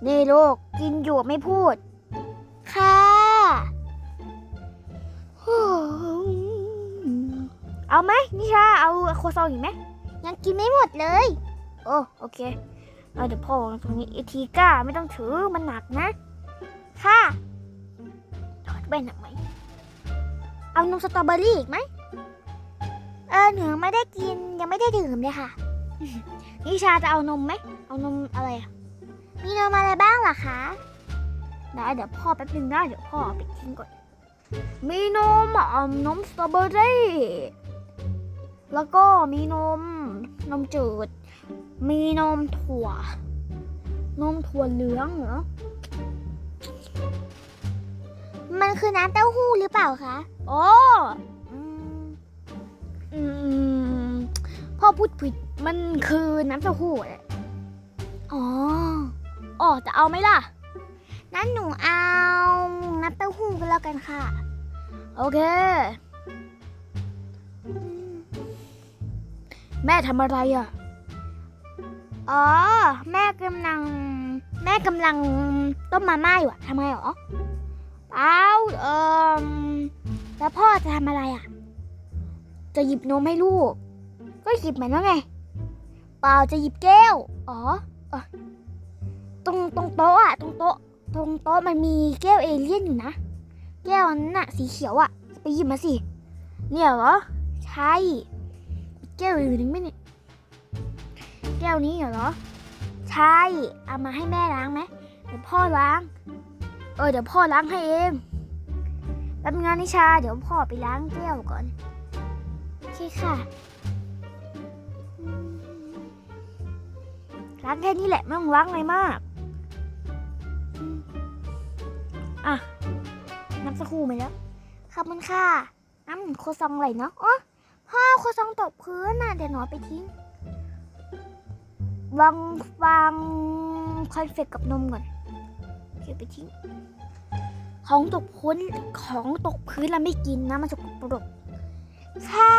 นี่ลูกกินอยู่ไม่พูดค่ะเอาไหมนิชาเอาโคซองอีกไหมยังกินไม่หมดเลยโอเคเดี๋ยวพ่อวางตรงนี้ทีก้าไม่ต้องถือมันหนักนะค่ะถอดแว่นหนักไหมเอานมสตรอเบอรี่อีกไหมหนูไม่ได้กินยังไม่ได้ดื่มเลยค่ะนิชาจะเอานมไหมเอานมอะไรมีนมอะไรบ้างล่ะคะได้เดี๋ยวพ่อแป๊บนึงนะเดี๋ยวพ่อไปทิ้งก่อนมีนมสตรอเบอรี่แล้วก็มีนมจืดมีนมถั่วเหลืองเหรอมันคือน้ำเต้าหู้หรือเปล่าคะพ่อพูดผิดมันคือน้ำเต้าหู้แหละจะเอาไหมล่ะนั้นหนูเอาน้ำเต้าหู้กันแล้วกันค่ะโอเคแม่ทำอะไรอ่ะแม่กำลังต้มมาม่าอยู่ทำไมหรอเปล่าแล้วพ่อจะทำอะไรอ่ะจะหยิบนมให้ลูกก็หยิบเหมือนแล้วไงเปล่าจะหยิบแก้วตรงโต๊ะตรงโต๊ะมันมีแก้วเอเลี่ยนอยู่นะแก้วนั้นน่ะสีเขียวไปหยิบมาสิเนี่ยเหรอใช่แก้วอื่นไหมเนี่ยแก้วนี้เหรอใช่เอามาให้แม่ล้างไหมเดี๋ยวพ่อล้างเดี๋ยวพ่อล้างให้เองแป๊บนึงนะนิชาเดี๋ยวพ่อไปล้างแก้วก่อนโอเคค่ะล้างแค่นี้แหละไม่ต้องล้างอะไรมากน้ำสกู่มาแล้วขอบคุณค่ะน้ำโคซองอะไรเนาะพ่อโคซองตกพื้นน่ะเดี๋ยวหนูไปทิ้งวางคอนเฟกกับนมก่อนเก็บไปทิ้งของตกพื้นเราไม่กินนะมันสกปรกค่ะ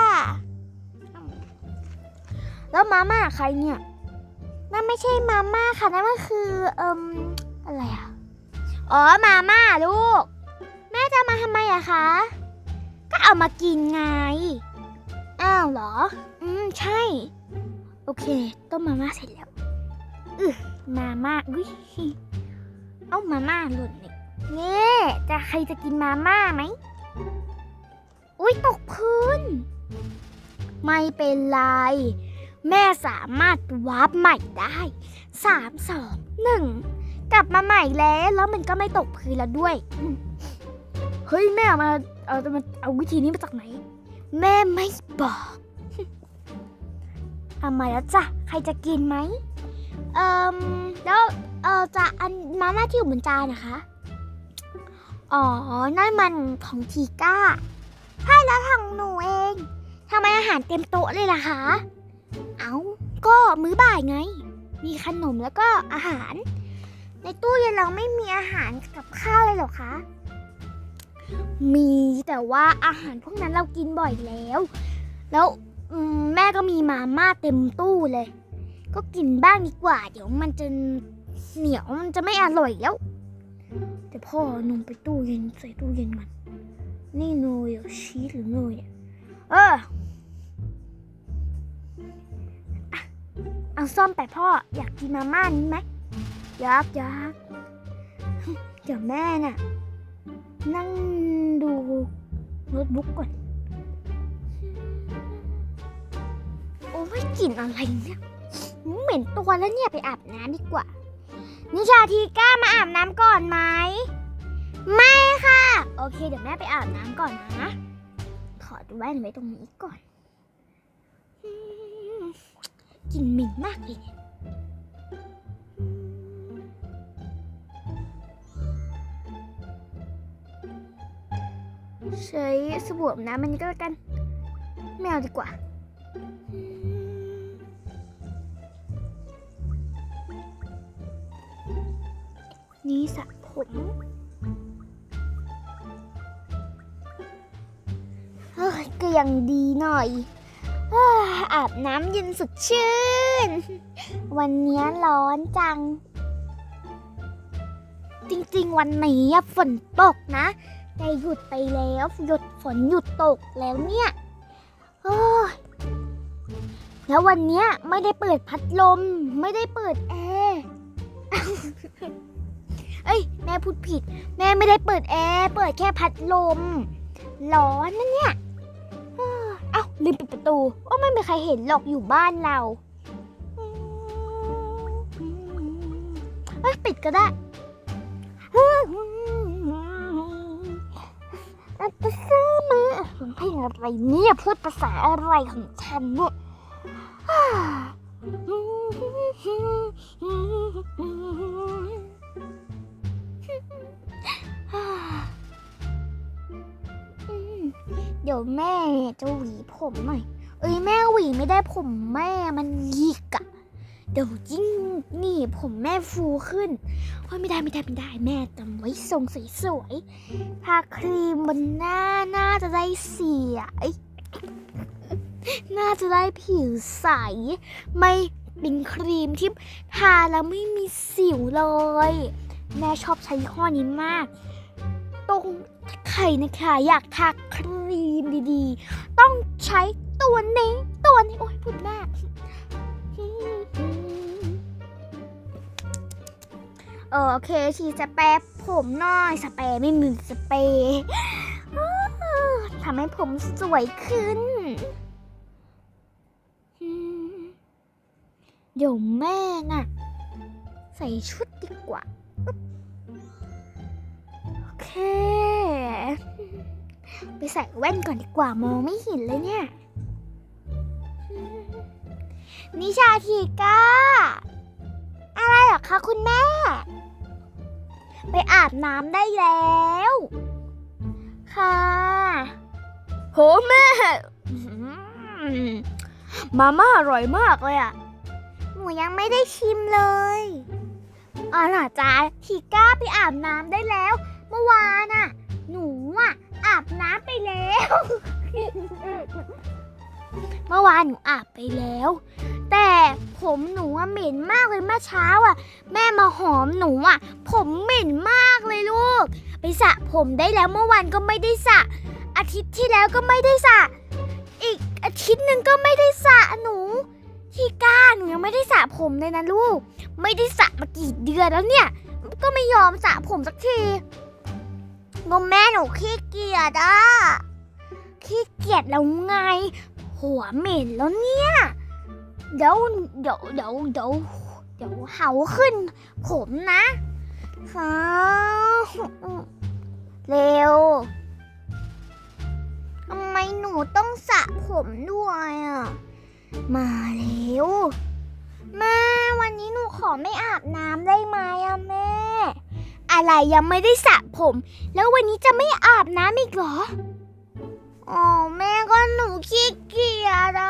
แล้วมาม่าใครเนี่ยนั่นไม่ใช่มาม่าค่ะนั่นก็คืออะไรมาม่าลูกแม่จะมาทำไมอะคะก็เอามากินไงอ้าวเหรอใช่โอเคต้มมาม่าเสร็จแล้วมาม่าเอามาม่าหล่นนี่ใครจะกินมาม่าไหมตกพื้นไม่เป็นไรแม่สามารถวาร์ปใหม่ได้3 2 1กลับมาใหม่แล้วมันก็ไม่ตกพื้นแล้วด้วยเฮ้ยแม่เอาวิธีนี้มาจากไหนแม่ไม่บอกเอามาแล้วจ้ะใครจะกินไหมแล้วจะอันมาม่าที่อยู่บนจานนะคะนั่นมันของทีก้าใช่แล้วของหนูเองทำไมอาหารเต็มโต๊ะเลยล่ะคะก็มื้อบ่ายไงมีขนมแล้วก็อาหารในตู้เย็นเราไม่มีอาหารกับข้าวเลยหรอคะมีแต่ว่าอาหารพวกนั้นเรากินบ่อยแล้วแม่ก็มีมาม่าเต็มตู้เลยก็กินบ้างดีกว่าเดี๋ยวมันจะเหนียวมันจะไม่อร่อยแล้วแต่พ่อนมไปตู้เย็นใส่ตู้เย็นมันนี่เนยชีสหรือเนยเอาซ่อมไปพ่ออยากกินมาม่านี้ไหมอยากเดี๋ยวแม่น่ะนั่งดูโน้ตบุ๊กก่อนกลิ่นอะไรเนี่ยเหม็นตัวแล้วเนี่ยไปอาบน้ำดีกว่านิชาทีก้ามาอาบน้ำก่อนไหมไม่ค่ะโอเคเดี๋ยวแม่ไปอาบน้ำก่อนนะถอดแว่นไว้ตรงนี้ก่อนกลิ่นเหม็นมากเลยใช้สบู่อาบน้ำมันนี้ก็แล้วกันไม่เอาดีกว่านี่สระผมก็ยังดีหน่อยอาบน้ำเย็นสดชื่นวันนี้ร้อนจังจริงๆวันนี้ฝนตกนะแต่หยุดไปแล้วฝนหยุดตกแล้วเนี่ยแล้ววันเนี้ยไม่ได้เปิดพัดลมไม่ได้เปิดแอร์แม่พูดผิดแม่ไม่ได้เปิดแอร์เปิดแค่พัดลมร้อนนะเนี่ยลืมปิดประตูไม่มีใครเห็นหรอกอยู่บ้านเราปิดก็ได้ภาษามาเพลงอะไรเนี่ยพูดภาษาอะไรของฉันเนี่ยเดี๋ยวแม่จะหวีผมหน่อยแม่หวีไม่ได้ผมแม่มันหยิกอะเดี๋ยวยิ่งนี่ผมแม่ฟูขึ้นไม่ได้แม่จำไว้ทรงสวยๆทาครีมบนหน้าน่าจะได้เสียน่าจะได้ผิวใสไม่เป็นครีมที่ทาแล้วไม่มีสิวเลยแม่ชอบใช้ข้อนี้มากตรงใครนะคะอยากทาครีมดีๆต้องใช้ตัวนี้โอ๊ยพูดมากโอเคฉีดสเปรย์ผมหน่อยสเปรย์ไม่มีสเปรย์ทำให้ผมสวยขึ้นเดี๋ยวแม่น่ะใส่ชุดดีกว่าโอเคไปใส่แว่นก่อนดีกว่ามองไม่เห็นเลยเนี่ยนิชาทีก้าอะไรหรอคะคุณแม่ไปอาบน้ำได้แล้วค่ะโหแม่มาม่าอร่อยมากเลยอ่ะหนูยังไม่ได้ชิมเลยอ๋อเหรอจ๊ะทีก้าไปอาบน้ำได้แล้วเมื่อวานน่ะหนูอาบน้ำไปแล้วเมื่อวานหนูอาบไปแล้วแต่ผมหนูเหม็นมากเลยเมื่อเช้าแม่มาหอมหนูผมเหม็นมากเลยลูกไปสระผมได้แล้วเมื่อวานก็ไม่ได้สระอาทิตย์ที่แล้วก็ไม่ได้สระอีกอาทิตย์หนึ่งก็ไม่ได้สระหนูที่ก้าหนูยังไม่ได้สระผมเลยนะลูกไม่ได้สระมากี่เดือนแล้วเนี่ยก็ไม่ยอมสระผมสักทีงงแม่หนูขี้เกียจขี้เกียจแล้วไงหัวเหม็นแล้วเนี่ยเดี๋ยวเห่าขึ้นผมนะเร็วทำไมหนูต้องสระผมด้วยมาเร็วแม่วันนี้หนูขอไม่อาบน้ำได้ไหมแม่อะไรยังไม่ได้สระผมแล้ววันนี้จะไม่อาบน้ำอีกเหรอแม่ก็หนูขี้เกียจ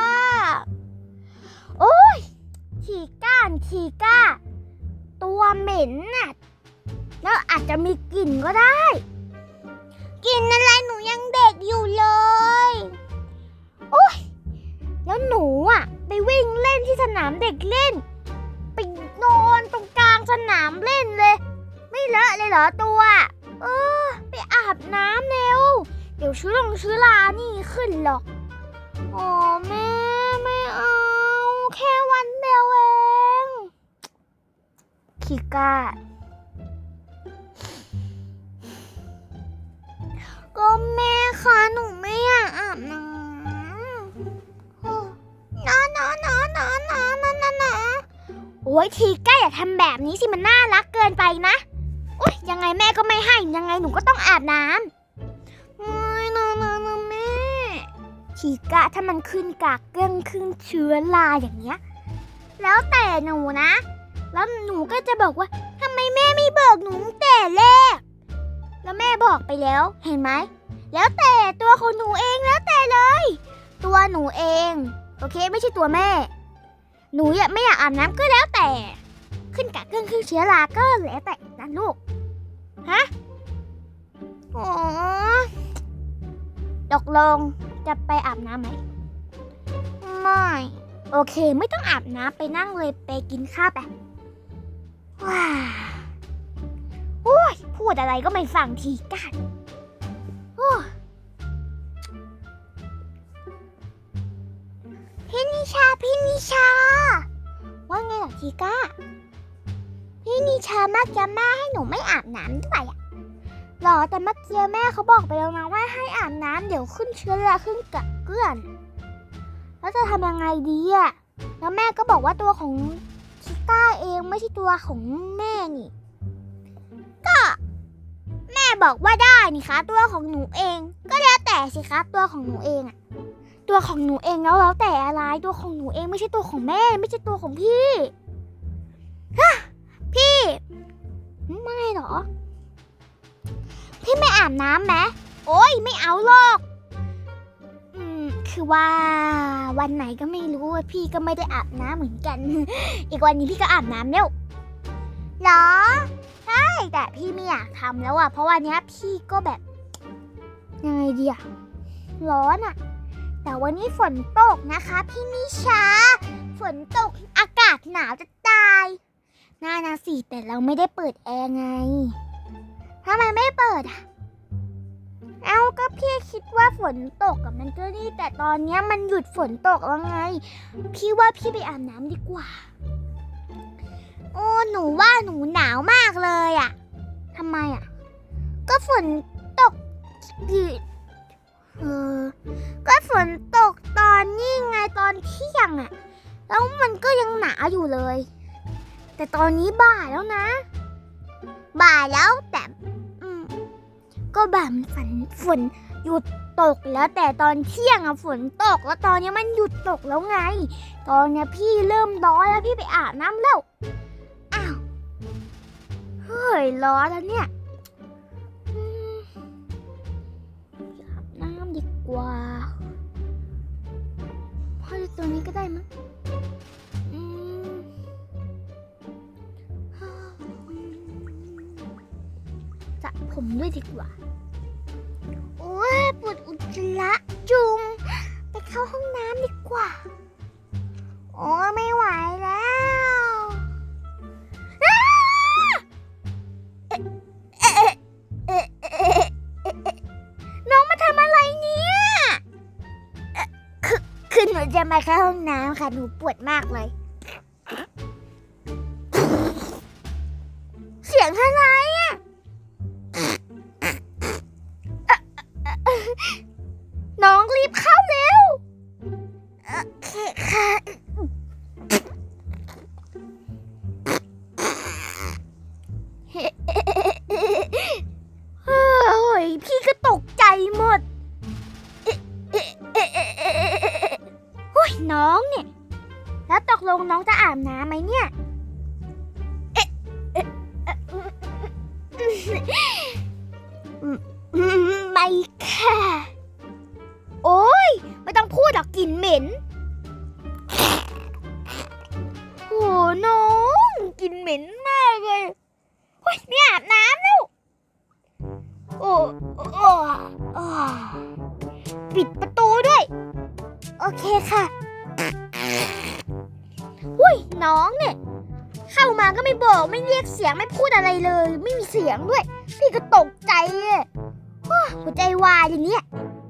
โอ้ยทีก้าตัวเหม็นน่ะแล้วอาจจะมีกลิ่นก็ได้กลิ่นอะไรหนูยังเด็กอยู่เลยโอ้ยแล้วหนูไปวิ่งเล่นที่สนามเด็กเล่นไปนอนตรงกลางสนามเล่นเลยไม่เลอะเลยเหรอตัวไปอาบน้ำเร็วเดี๋ยวเชื้อรานี่ขึ้นหรอกแม่ไม่เอาแค่วันเดียวเองคิก้าก็แม่คะหนูไม่อยากอาบน้ำโอ้ยทีก้าอย่าทำแบบนี้สิมันน่ารักเกินไปนะโอ๊ยยังไงแม่ก็ไม่ให้ยังไงหนูก็ต้องอาบน้ำแม่ทีก้าถ้ามันขึ้นกากเกลื่อนขึ้นเชื้อราอย่างเงี้ยแล้วแต่หนูนะแล้วหนูก็จะบอกว่าทำไมแม่ไม่บอกหนูแต่แรกแล้วแม่บอกไปแล้วเห็นไหมแล้วแต่ตัวของหนูเองแล้วแต่เลยตัวหนูเองโอเคไม่ใช่ตัวแม่หนูไม่อยากอาบน้ำก็แล้วแต่ขึ้นกากเกลื่อนขึ้นเชื้อราก็แล้วแต่นะลูกตกลงจะไปอาบน้ำไหมไม่โอเคไม่ต้องอาบน้ำไปนั่งเลยไปกินข้าวไปว้าโอ้ยพูดอะไรก็ไม่ฟังทีกันพี่นิชาว่าไงเหรอทีก้าพี่นิชามักจะแม่ให้หนูไม่อาบน้ำด้วยอะหรอแต่เมื่อกี้แม่เขาบอกไปแล้วนะว่าให้อาบน้ำเดี๋ยวขึ้นเชื้อราขึ้นกระเกื้อนแล้วจะทำยังไงดีอะแล้วแม่ก็บอกว่าตัวของทีก้าเองไม่ใช่ตัวของแม่นี่ก็แม่บอกว่าได้นี่คะตัวของหนูเองก็แล้วแต่สิคะตัวของหนูเองอะตัวของหนูเองแล้วแต่อะไรตัวของหนูเองไม่ใช่ตัวของแม่ไม่ใช่ตัวของพี่พี่ไม่หรอพี่ไม่อาบน้ำไหมโอ๊ยไม่เอาหรอกคือว่าวันไหนก็ไม่รู้ว่าพี่ก็ไม่ได้อาบน้ำเหมือนกันอีกวันนี้พี่ก็อาบน้ำแล้วหรอใช่แต่พี่ไม่อยากทำแล้วอ่ะเพราะวันนี้พี่ก็แบบยังไงดีอะร้อนอะแต่วันนี้ฝนตกนะคะพี่นิชาฝนตกอากาศหนาวจะตายน่านะสิแต่เราไม่ได้เปิดแอร์ไงทำไมไม่เปิดอ่ะเอาก็พี่คิดว่าฝนตกกับมันก็ดีแต่ตอนนี้มันหยุดฝนตกแล้วไงพี่ว่าพี่ไปอาบน้ำดีกว่าโอ้หนูว่าหนูหนาวมากเลยอ่ะทำไมอ่ะก็ฝนตกก็ฝนตกตอนนี้ไงตอนเที่ยงอ่ะแล้วมันก็ยังหนาวอยู่เลยแต่ตอนนี้บ่ายแล้วนะบ่ายแล้วแต่ก็แบบฝนหยุดตกแล้วแต่ตอนเที่ยงอะฝนตกแล้วตอนนี้มันหยุดตกแล้วไงตอนนี้พี่เริ่มร้อนแล้วพี่ไปอาบน้ำแล้วอ้าวเฮ้ยร้อนแล้วเนี่ยอาบน้ำดีกว่าพอดูตัวนี้ก็ได้มั้งสระผมด้วยดีกว่าโอ้ยปวดอุจจาระจุงไปเข้าห้องน้ำดีกว่าโอ้ไม่ไหวแล้วน้องมาทำอะไรเนี่ยคือหนูจะมาเข้าห้องน้ำค่ะหนูปวดมากเลยเสียงอะไรอ่ะน้องรีบเข้าเร็วโอเคค่ะโอ้ยพี่ก็ตกใจหมดโอ้ยน้องเนี่ยแล้วตกลงน้องจะอาบน้ำไหมเนี่ยไม่ค่ะโอ๊ยไม่ต้องพูดหรอกกลิ่นเหม็นโอ้น้องกลิ่นเหม็นมากเลยโอ๊ยไม่อาบน้ำแล้วโอ้ปิดประตูด้วยโอเคค่ะอุ้ยน้องเนี่ยเข้ามาก็ไม่บอกไม่เรียกเสียงไม่พูดอะไรเลยไม่มีเสียงด้วยพี่ก็ตกใจเลยหัวใจวายอย่างเนี้ย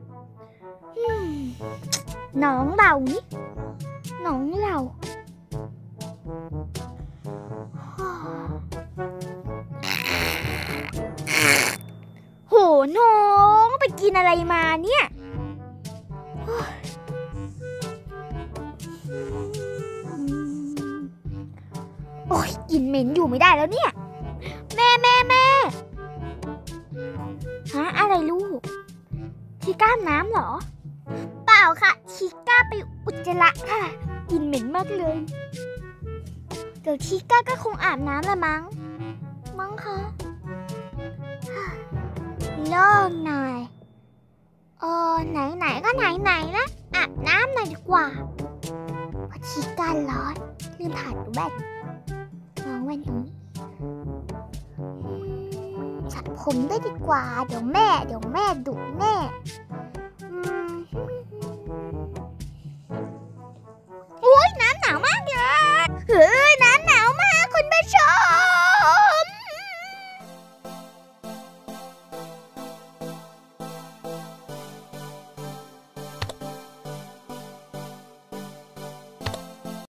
น้องเรานี่น้องเราโหน้องไปกินอะไรมาเนี่ยโอ้ยกลิ่นเหม็นอยู่ไม่ได้แล้วเนี่ยแม่ฮะอะไรลูกทีก้าน้ำเหรอเปล่าค่ะทีก้าไปอุจจาระค่ะกลิ่นเหม็นมากเลยเดี๋ยวทีก้าก็คงอาบน้ำละมั้งคะโล่งหน่อยไหนก็ไหนละอาบน้ำหน่อยดีกว่าเพราะทีก้าร้อนลืมถ่ายดูแว่นมองแว่นตรงนี้สระผมได้ดีกว่าเดี๋ยวแม่ดุแน่